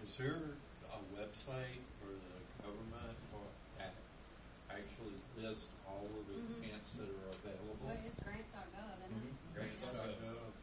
is there a website where the government actually lists all of the grants that are available? Well, it's Grants.gov, isn't it? Grants.gov.